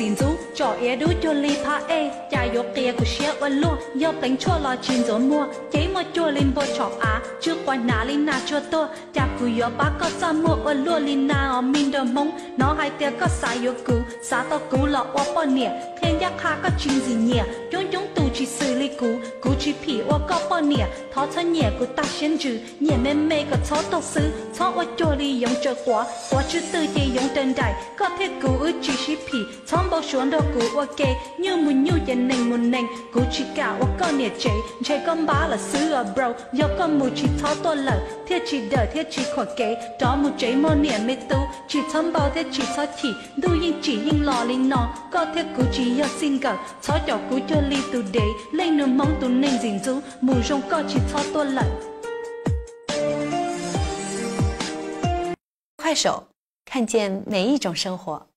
gìn giữ cho é đu cho li pha e cha yo kia của xia và luôn yo bánh chua lo chín gió mua chế mua chua lên bò chọ á chưa qua ná lên na chua to cha của yo ba có sa mua và luôn lên na ở min đờ mông nó hai tia có sai yo cú sa to cú lọ qua bò nè khen giác kha có chín gì nhẹ chúng chúng tu chỉ xử lý cú chỉ phỉ qua có bò nè thọ thân nhẹ của ta xin chữ nhẹ mê mê có chó to sư chó qua chua li dùng chờ quá chữ tư chỉ dùng trên đại có thể cú ư chỉ phỉ chọn bao xuống đâu cú ok như muốn như dân nành cú chỉ cả qua con nhẹ chế con bá là xứ ở bro do con mù chỉ thọ to lợ thiết chỉ đợi thiết chỉ khỏi kế đó một chế mô nhẹ mê tu chỉ chọn bao thiết chỉ thọ chỉ đu yên chỉ yên lò lên nó có thể cú chỉ do xin cờ chó cho cú cho li tu đế lên nửa mong tu nành gìn giữ mù rong có chỉ thọ to lợ 快手，看见每一种生活。